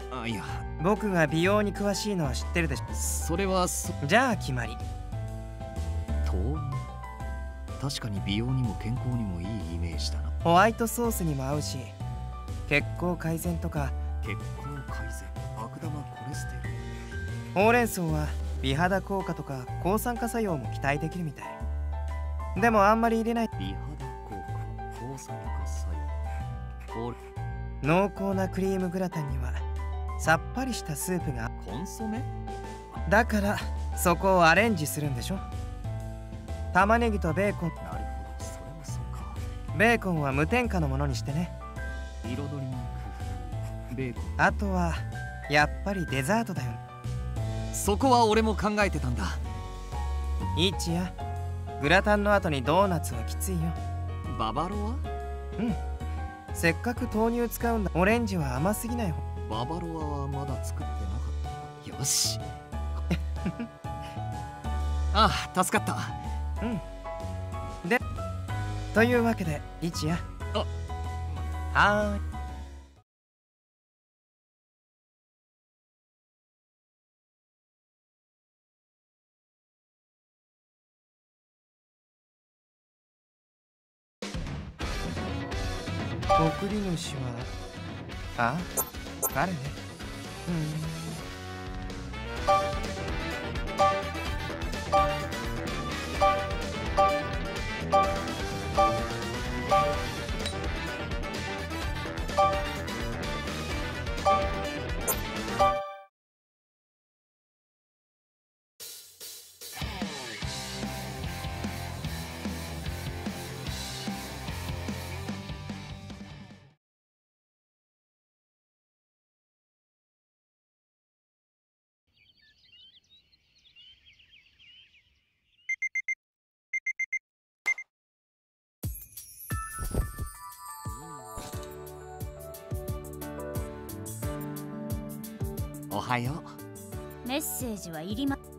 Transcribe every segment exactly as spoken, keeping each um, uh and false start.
あ、いや、 僕が美容に詳しいのは知ってるでしょ。 それはそじゃあ決まり。 豆乳、確かに美容にも健康にもいいイメージだな。 ホワイトソースにも合うし、血行改善とか。 血行改善、悪玉コレステロール。 ほうれん草は美肌効果とか抗酸化作用も期待できるみたい。でもあんまり入れない。 美肌効果、抗酸化作用。ほう濃厚なクリームグラタンにはさっぱりしたスープが。 コンソメだからそこをアレンジするんでしょ。玉ねぎとベーコン。 なるほど、それもそうか。 ベーコンは無添加のものにしてね。 彩りの工夫、ベーコン。 あとはやっぱりデザートだよ。 そこは俺も考えてたんだ。 いちやグラタンの後にドーナツはきついよ。 ババロア？ うん、せっかく豆乳使うんだ。オレンジは甘すぎない方。 ババロアはまだ作ってなかった。よしああ、助かった。 うん。で、というわけでいちや。 あ、 はーい。送り主は、あ、彼ね。うん。 おはよう。メッセージはいりま。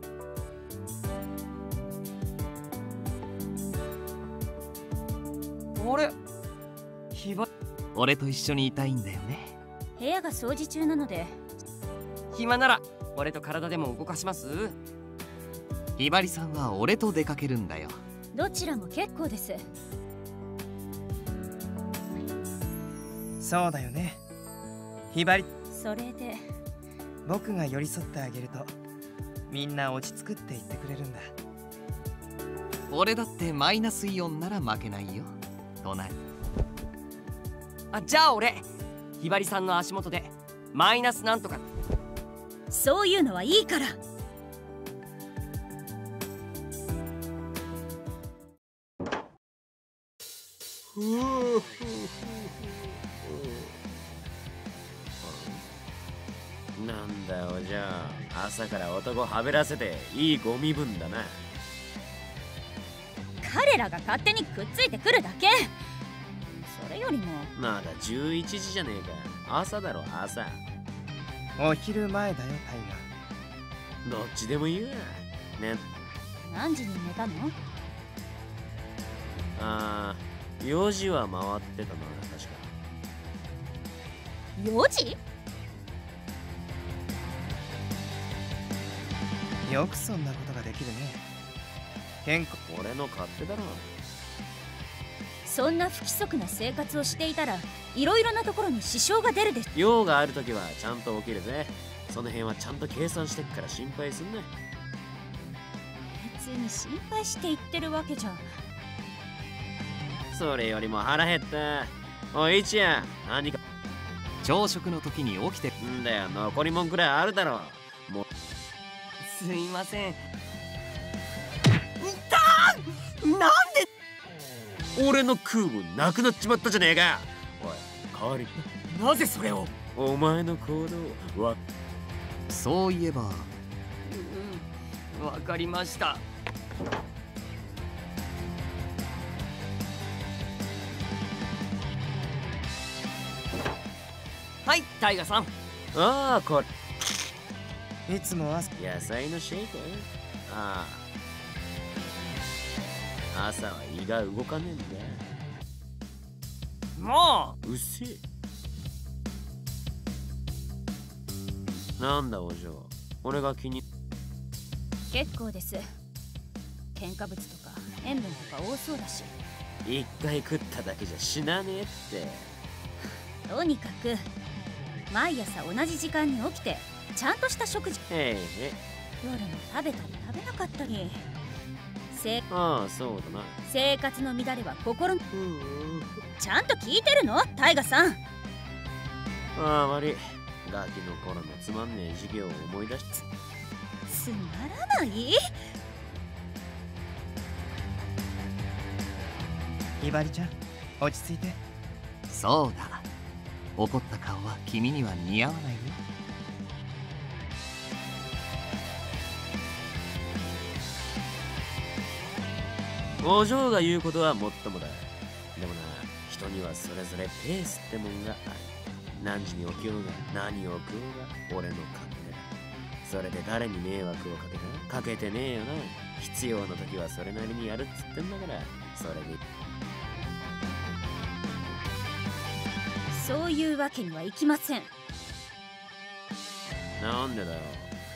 あれ、ひば。 俺と一緒にいたいんだよね。 部屋が掃除中なので。 暇なら俺と体でも動かします。 ひばりさんは俺と出かけるんだよ。 どちらも結構です。 そうだよね。ひばり。 それで僕が寄り添ってあげるとみんな落ち着くって言ってくれるんだ。 俺だってマイナスイオンなら負けないよ。隣。 あ、じゃあ俺ひばりさんの足元でマイナスなんとか。 そういうのはいいから。 なんだよ、じゃあ朝から男はべらせていいゴミ分だな。 彼らが勝手にくっついてくるだけ。それよりもまだじゅういちじじゃねえか。朝だろ、朝。 お昼前だよ、タイガー。 どっちでもいいわね。 何時に寝たの？ ああ、よじは回ってたな、確か。 よじ？ よくそんなことができるね。健康。 俺の勝手だろ。 そんな不規則な生活をしていたらいろいろなところに支障が出るでしょ。 用があるときはちゃんと起きるぜ。その辺はちゃんと計算してっから心配すんな。 別に心配して言ってるわけじゃ。 それよりも腹減った。おい、いちや、何か。 朝食の時に起きてんだよ、残りもんくらいあるだろ。もうすいません。 なんで俺の空母なくなっちまったじゃねえか。おい、代わりなぜそれを。 お前の行動は。 そういえば。 うん、わかりました。はい、タイガさん。 ああ、こいつも朝。 れ野菜のシェイク。ああ、朝は胃が動かねえんだ。 もうっせえ。 なんだお嬢、俺が気に。 結構です。添加物とか塩分とか多そうだし。 一回食っただけじゃ死なねえって。 とにかく毎朝同じ時間に起きてちゃんとした食事。 へいへ夜も食べたり食べなかったり。せああそうだな。 生活の乱れは心の。 うんちゃんと聞いてるのタイガさん。 ああ悪い、ガキの頃のつまんねえ授業を思い出しつまらない。 ひばりちゃん、落ち着いて。 そうだ、怒った顔は君には似合わないよ。 お嬢が言うことはもっともだ。でもな、人にはそれぞれペースってもんがある。何時に起きようが何を食おうが俺の勝手だ。それで誰に迷惑をかけた？かけてねえよな。必要な時はそれなりにやるっつってんだから、それで。 そういうわけにはいきません。 なんでだよ。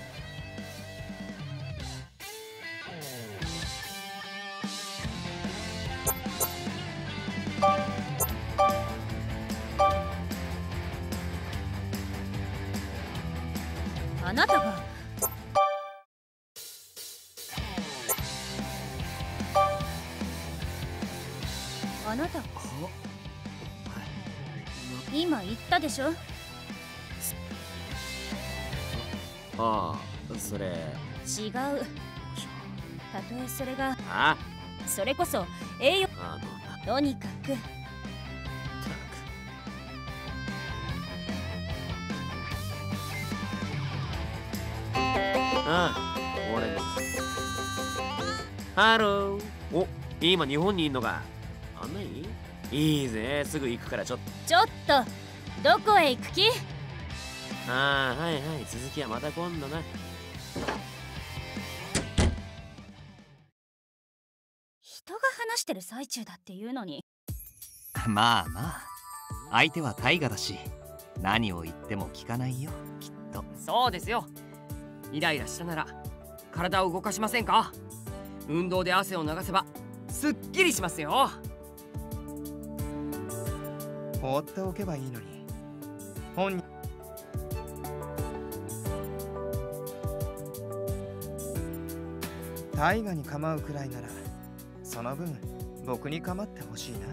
あなたがあなた今言ったでしょ。 ああ、それ。 違う。たとえそれがあそれこそ栄養。 あのとにかくああ、俺も。ハロー。お、今日本にいんのか。あんないい？いいぜ、すぐ行くからちょっと。 ちょっとどこへ行く気？ ああ、はいはい、続きはまた今度な。 人が話してる最中だっていうのに。 まあまあ、相手は大河だし、何を言っても聞かないよ、きっと。 そうですよ。イライラしたなら体を動かしませんか？運動で汗を流せばすっきりしますよ。 放っておけばいいのに。本人大河に構うくらいならその分僕に構ってほしいな。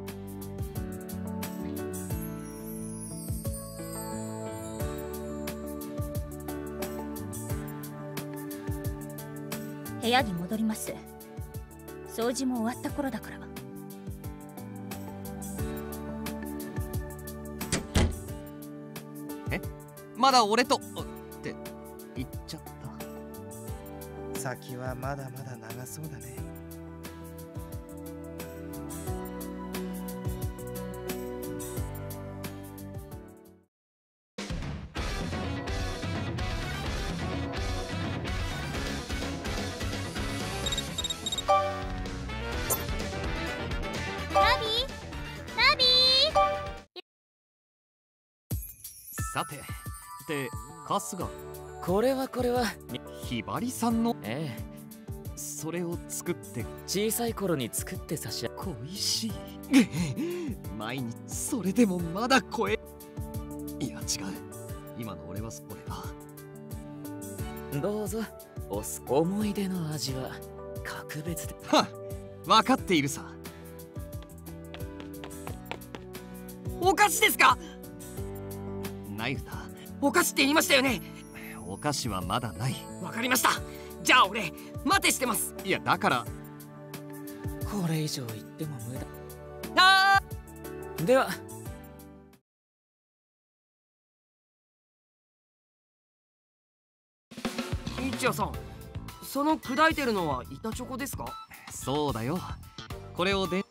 部屋に戻ります。掃除も終わった頃だから。 え、まだ俺とって言っちゃった。 先はまだまだ長そうだね。 さて、って春日、 これはこれはひばりさんの、 ええ、 それを作って小さい頃に作って差し上恋しい。毎日それでもまだ声。いや違う、今の俺はそれは。 どうぞ。おす思い出の味は格別で。 はっ、分かっているさ。 お菓子ですか？ ナイフだ。 お菓子って言いましたよね。 お菓子はまだない。 わかりました。じゃあ俺待てしてます。 いやだから。 これ以上言っても無駄。 あーでは。 一夜さん、その砕いてるのは板チョコですか？ そうだよ。これをでん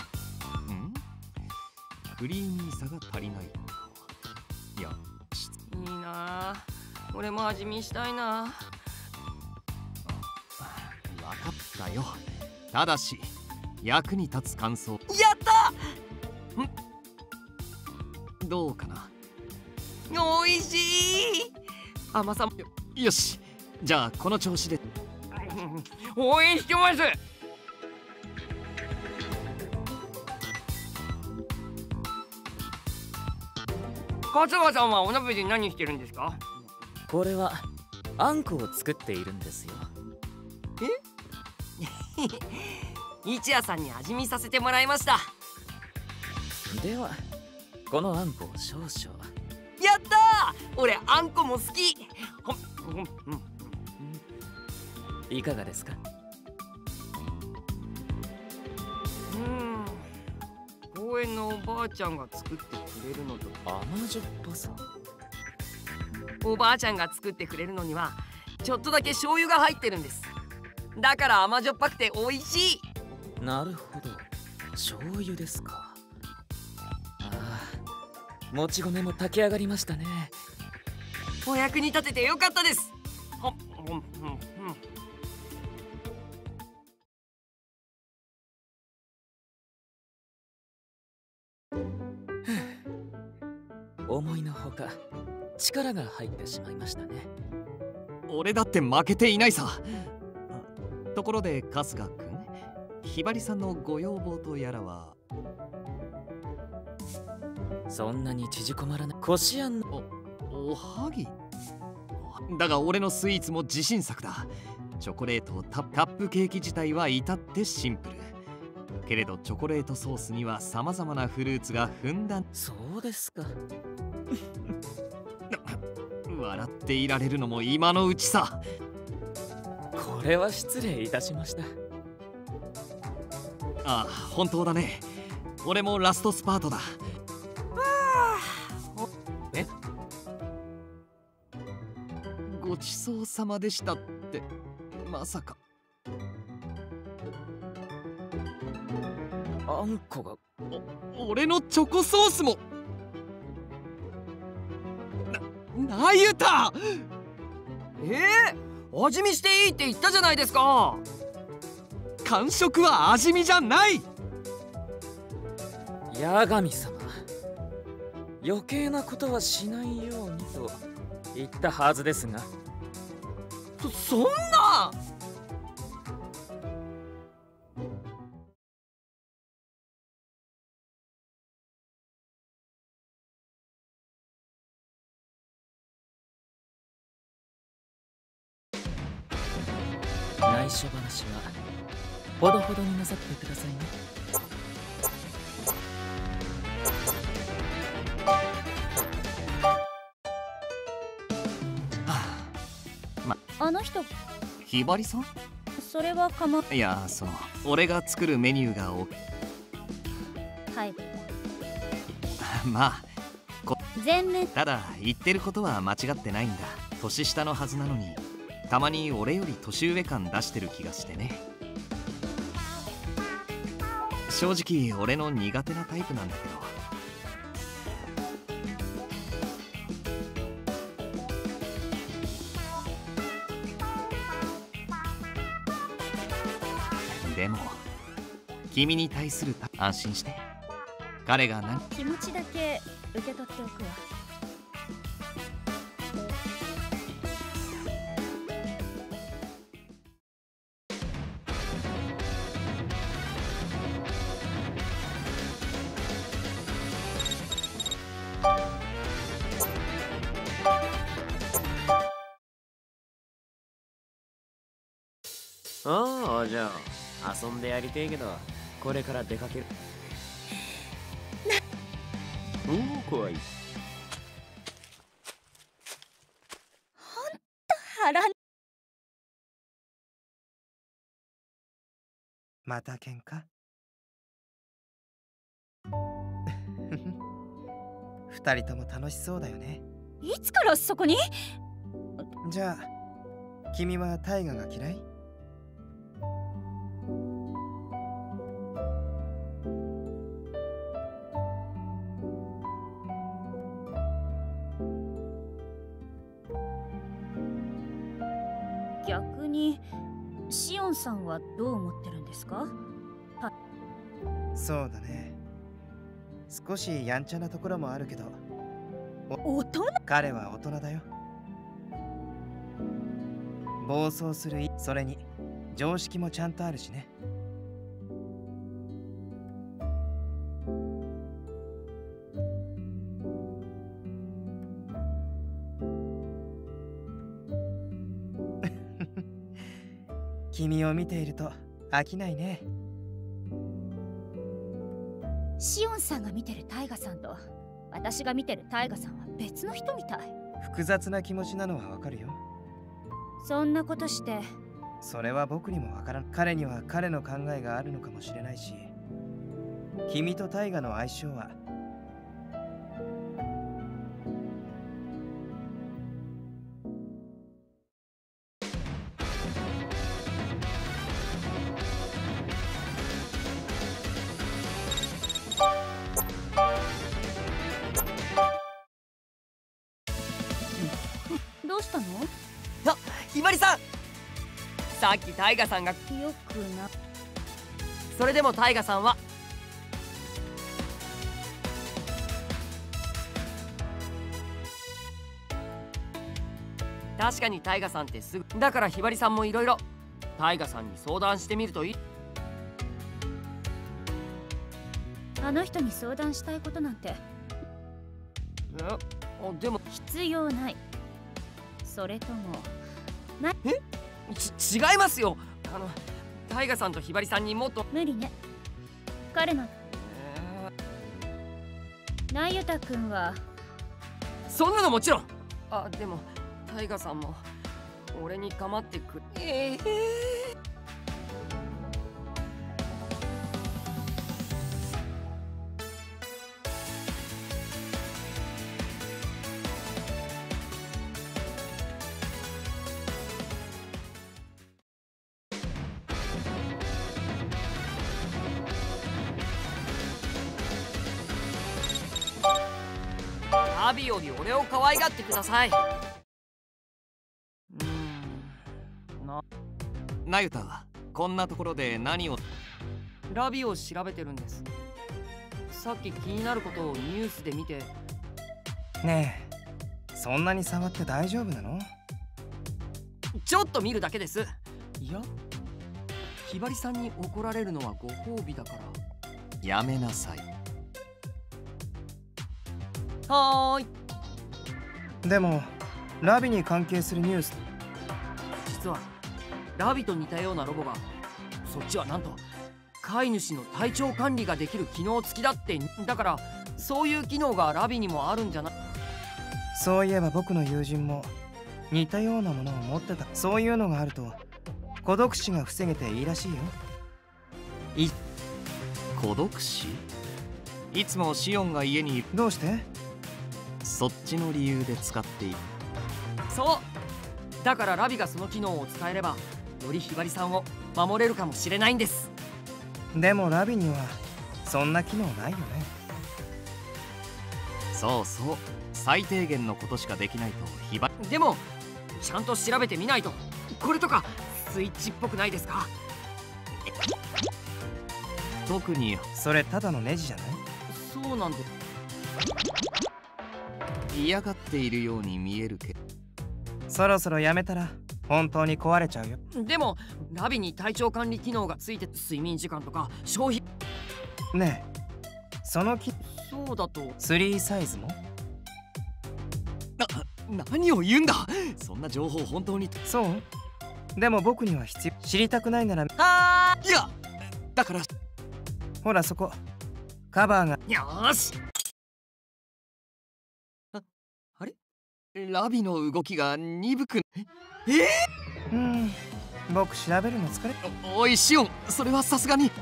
クリーミーさが足りないか。いや、 いいなあ、俺も味見したいな。 分かったよ。ただし役に立つ感想。 やったんどうかな。 おいしい。 甘さも。 よ, よし、じゃあこの調子で応援してます。春日さんはお鍋で何してるんですか？ これはあんこを作っているんですよ。 え一夜さんに味見させてもらいました。 ではこのあんこを少々。 やったー、俺あんこも好き。ほんほんほんいかがですか？ うん、公園のおばあちゃんが作ってくれるのと甘じょっぱさ。 おばあちゃんが作ってくれるのにはちょっとだけ醤油が入ってるんです。だから甘じょっぱくて美味しい。 なるほど、醤油ですか。ああ、もち米も炊き上がりましたね。 お役に立ててよかったです。ほんほんほんほん。 思いのほか力が入ってしまいましたね。 俺だって負けていないさ。ところで春日くん、ひばりさんのご要望とやらは。 そんなに縮こまらない。こしあんのお、おはぎだが俺のスイーツも自信作だ。チョコレートタカップケーキ自体は至ってシンプルけれど、チョコレートソースにはさまざまなフルーツがふんだん。 そうですか。 笑っていられるのも今のうちさ。 これは失礼いたしました。 ああ、本当だね。俺もラストスパートだ。え、ごちそうさまでしたってまさか。 あんこがお俺のチョコソースもな、なゆた。 えー、味見していいって言ったじゃないですか。 完食は味見じゃない。 八神様、余計なことはしないようにと言ったはずですが。 そ、そんな。 内緒話はほどほどになさってくださいね。 あの人、 ひばりさん？ それはかま。 いや、その俺が作るメニューがおはい。 まあこ全面。 ただ言ってることは間違ってないんだ。年下のはずなのにたまに俺より年上感出してる気がしてね。正直俺の苦手なタイプなんだけど。でも君に対する安心して。彼が何気持ちだけ受け取っておくわ。 ああ、じゃあ遊んでやりてえけどこれから出かける。おお、怖い。 ほんと腹。 また喧嘩？二人とも楽しそうだよね。 いつからそこに？ じゃあ君は大河が嫌い？ 逆にシオンさんはどう思ってるんですか？ そうだね。少しやんちゃなところもあるけど、 大人？ 彼は大人だよ。 暴走するいそれに常識もちゃんとあるしね。君を見ていると飽きないね。 シオンさんが見てるタイガさんと私が見てるタイガさんは別の人みたい。 複雑な気持ちなのはわかるよ。 そんなことしてそれは僕にもわからん。彼には彼の考えがあるのかもしれないし、君とタイガの相性はどうしたの？ あ、ひばりさん、さっきタイガさんが。 よくな。 それでもタイガさんは確かにタイガさんってすぐだから、ひばりさんもいろいろタイガさんに相談してみるといい。 あの人に相談したいことなんてあ、でも必要ない。それともなえち違いますよ。あのタイガさんとひばりさんにもっと。 無理ね。彼のえ那由他君はーそんなのもちろん。あ、でもタイガさんも俺に構ってく。ええーラビより俺を可愛がってください。うーんなナユタ、こんなところで何を？ ラビを調べてるんです。さっき気になることをニュースで見て。 ねえ、そんなに触って大丈夫なの？ ちょっと見るだけです。いや、ひばりさんに怒られるのはご褒美だから。 やめなさい。 はーい。 でもラビに関係するニュース。 実はラビと似たようなロボが、そっちはなんと飼い主の体調管理ができる機能付きだって。だからそういう機能がラビにもあるんじゃない？ そういえば僕の友人も似たようなものを持ってた。そういうのがあると孤独死が防げていいらしいよ。 い孤独死？いつもシオンが家にいる。 どうして？ そっちの理由で使っている。 そうだからラビがその機能を使えればよりひばりさんを守れるかもしれないんです。 でもラビにはそんな機能ないよね。 そうそう、最低限のことしかできないとひば。 でもちゃんと調べてみないと。これとかスイッチっぽくないですか？ 特にそれただのネジじゃない？ そうなんで。 嫌がっているように見えるけど。 そろそろやめたら本当に壊れちゃうよ。 でもラビに体調管理機能がついて、睡眠時間とか消費。 ねえ、その機そうだとスリーサイズも？ な、何を言うんだ。そんな情報本当に。 そうでも僕には必要。知りたくないなら。 はーいや、だからほらそこカバーが。 よーし。 あ、あれラビの動きが鈍く。ええうん僕調べるの疲れ。 お、おいシオン、それはさすがに。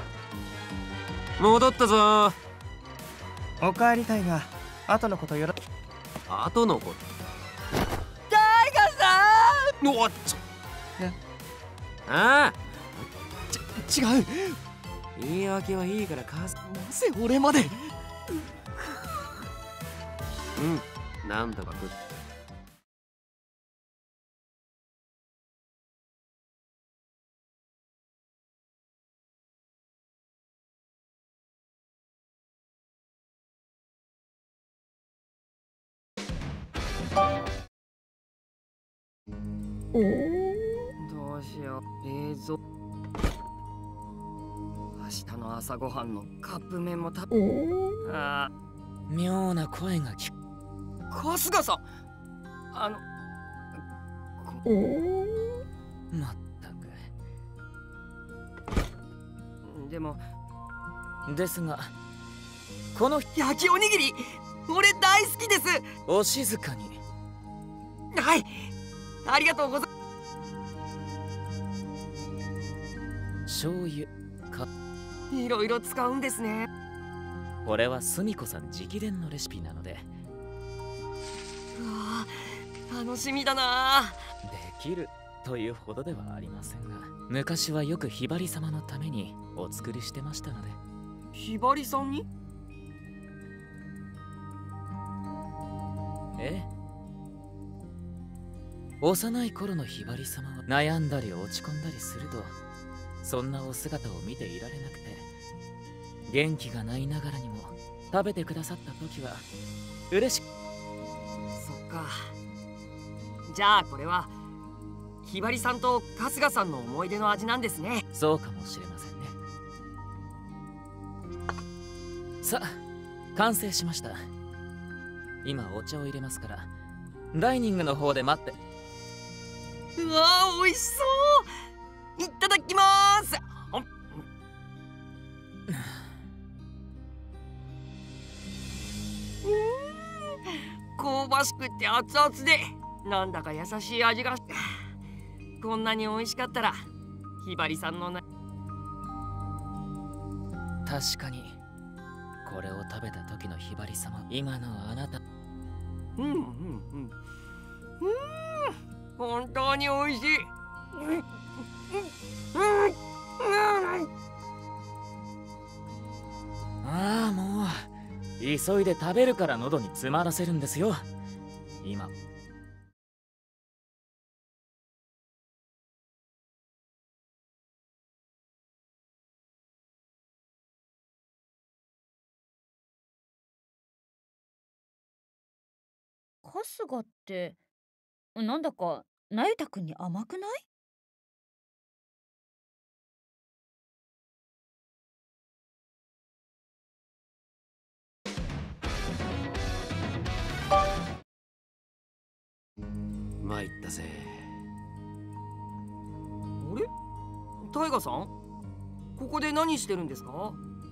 戻ったぞ。 おかえりたいが後のことよろ。 後のこと。 タイガさん。 おっちああ、 ち違う。 言い訳はいいからかす。 なぜ俺まで。 うん、なんとか食って。 おお。 しよう。冷蔵明日の朝ごはんのカップ麺も食べあ妙な声が聞く。 春日さん、あのまったく。でもですが、この焼きおにぎり俺大好きです。 お静かに。 はい、ありがとうございます。醤油か。 いろいろ使うんですね。 これはすみこさん直伝のレシピなので。 うわあ、楽しみだな。 できるというほどではありませんが、昔はよくひばり様のためにお作りしてましたので。 ひばりさんに？ ええ。幼い頃のひばり様は悩んだり落ち込んだりすると、そんなお姿を見ていられなくて、元気がないながらにも食べてくださった時は嬉しく。 そっか。じゃあこれはひばりさんと春日さんの思い出の味なんですね。 そうかもしれませんね。さあ、完成しました。今お茶を入れますから、ダイニングの方で待って。 うわー、美味しそう。いただきまーす。香ばしくて熱々で、なんだか優しい味が。こんなに美味しかったらひばりさんのな。 確かにこれを食べた時のひばり様、今のあなた。 うんうんうんうん、本当に美味しい。うんうんうん、 ああ、もう急いで食べるから喉に詰まらせるんですよ。今春日ってなんだかなゆたくんに甘くない？ 参ったぜ。 あれ、タイガさん、ここで何してるんですか？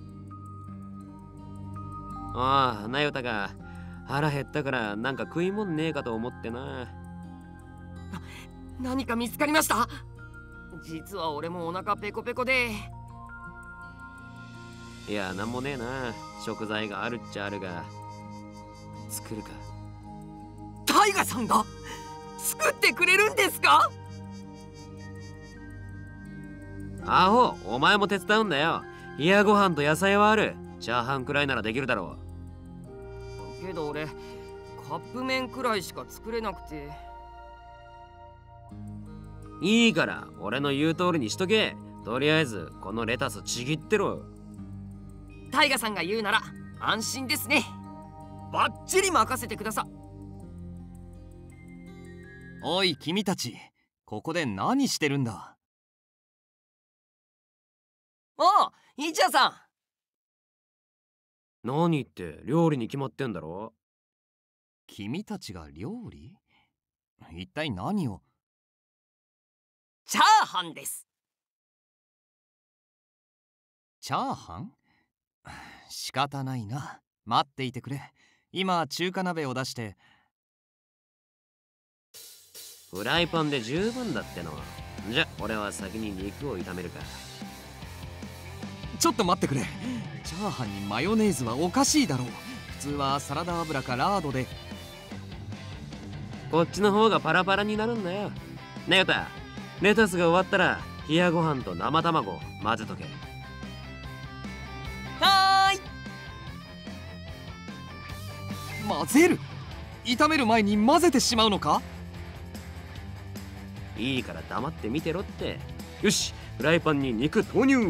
ああ、なよたが腹減ったからなんか食いもんねえかと思ってな。 何か見つかりました？実は俺もお腹ペコペコで。 いや、なんもねえな。食材があるっちゃあるが、作るか。 タイガさんが作ってくれるんですか？ アホ、お前も手伝うんだよ。冷やご飯と野菜はある。チャーハンくらいならできるだろう。けど俺カップ麺くらいしか作れなくて。 いいから俺の言う通りにしとけ。とりあえずこのレタスちぎってろ。 タイガさんが言うなら安心ですね。バッチリ任せてくださ。 おい君たち、ここで何してるんだ？ ああ、イチャさん。 何って料理に決まってんだろ。 君たちが料理？一体何を？ チャーハンです。 チャーハン？仕方ないな。待っていてくれ。今中華鍋を出して。 フライパンで十分だっての。じゃ俺は先に肉を炒めるか。 ちょっと待ってくれ。チャーハンにマヨネーズはおかしいだろう。普通はサラダ油かラードで。 こっちの方がパラパラになるんだよ。ねよた、レタスが終わったら冷やご飯と生卵混ぜとけ。 はーい。 混ぜる？炒める前に混ぜてしまうのか？ いいから黙って見てろって。よし、フライパンに肉投入。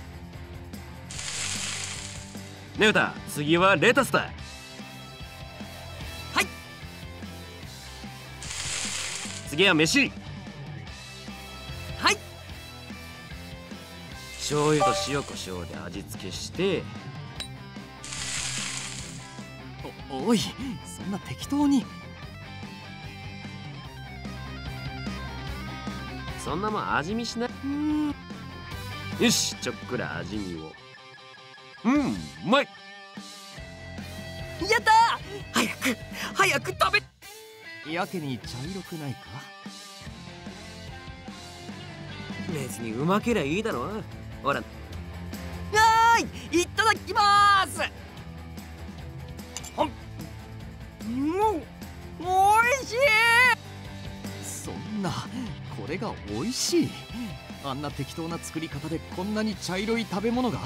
ねよた、次はレタスだ。 はい。 次は飯。 はい。 醤油と塩コショウで味付けして、 お、おい、そんな適当に。 そんなもん味見しない。よし、ちょっくら味見を。うん、うまい。 やったー、早く早く食べ。 やけに茶色くないか？ 別にうまけりゃいいだろ。ほら。 はーい、いただきまーす。うん、おいしい。 そんな、これが美味しい。あんな適当な作り方でこんなに茶色い食べ物が？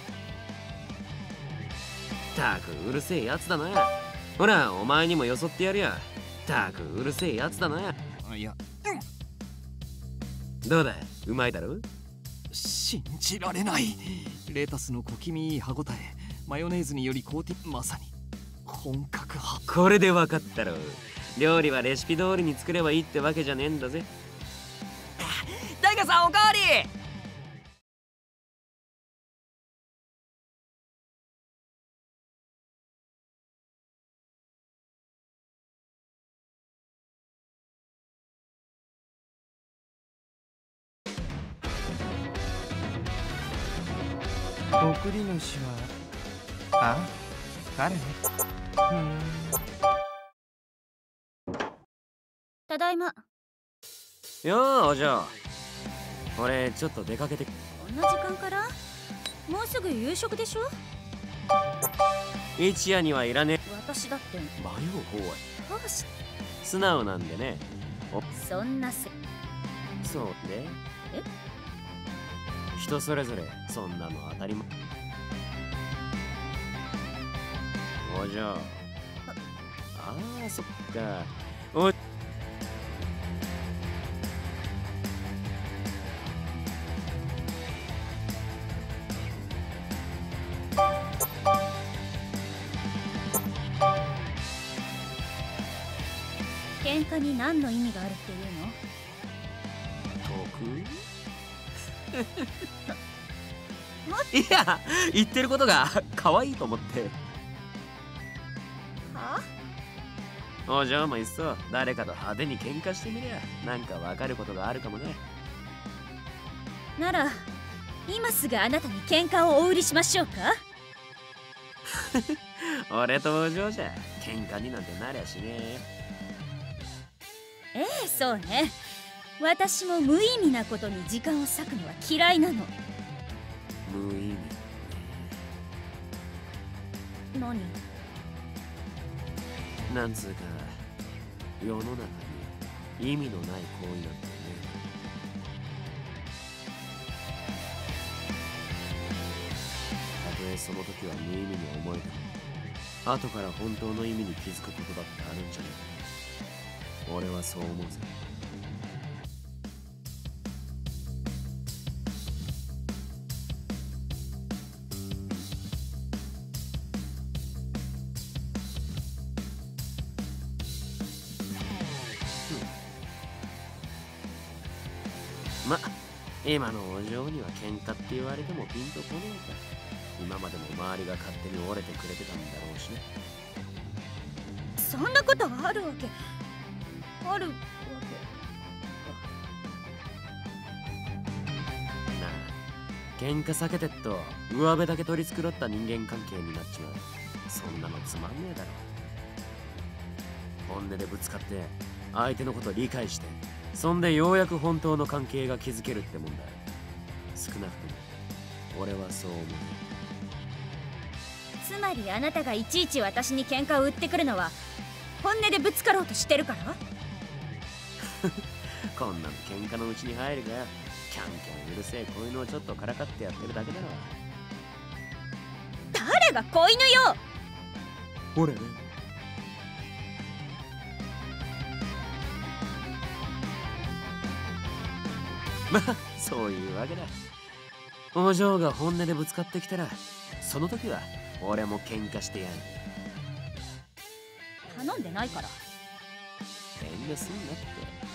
たくうるせえやつだな。ほら、お前にもよそってやるよ。たくうるせえやつだな。 いや、 どうだ、うまいだろ？ 信じられない。レタスの小気味いい歯ごたえ、マヨネーズによりコーティング、まさに本格派。 これで分かったろ。料理はレシピ通りに作ればいいってわけじゃねえんだぜ。 タイガさん、おかわり。 送り主は、あ、彼ね。うーん。 ただいま。 よー、お嬢。俺ちょっと出かけて。 こんな時間から？もうすぐ夕食でしょ？ 一夜にはいらねえ。 私だって迷う方はどうし素直なんでね。お、 そんなせそうで。 え？ 人それぞれそんなの当たり前。お嬢。ああ、そっか。お喧嘩に何の意味があるっていう得いや、言ってることが可愛いと思って。 の？はあ？ お嬢もいっそ誰かと派手に喧嘩してみりゃなんかわかることがあるかもね。 なら今すぐあなたに喧嘩をお売りしましょうか？ 俺とお嬢じゃ喧嘩になんてなりゃしねえ。 ええ、そうね。私も無意味なことに時間を割くのは嫌いなの。 無意味。 何？ なんつうか世の中に意味のない行為なんてね。たとえその時は無意味に思えても後から本当の意味に気づくことだってあるんじゃねえ。俺はそう思うぜ。ま、今のお嬢には喧嘩って言われてもピンとこねえか。今までも周りが勝手に折れてくれてたんだろうしね。 そんなことがあるわけあるわなあ、喧嘩避けてっと上辺だけ取り繕った人間関係になっちまう。そんなのつまんねえだろ。本音でぶつかって相手のこと理解して、そんでようやく本当の関係が築けるってもんだ。少なくとも俺はそう思う。 け。つまりあなたがいちいち私に喧嘩を売ってくるのは本音でぶつかろうとしてるから？ こんなの喧嘩のうちに入るかよ。キャンキャンうるせえ子犬をちょっとからかってやってるだけだろ。 誰が子犬よ！ 俺ね。まあそういうわけだ。お嬢が本音でぶつかってきたらその時は俺も喧嘩してやる。 頼んでないから。 遠慮すんなって。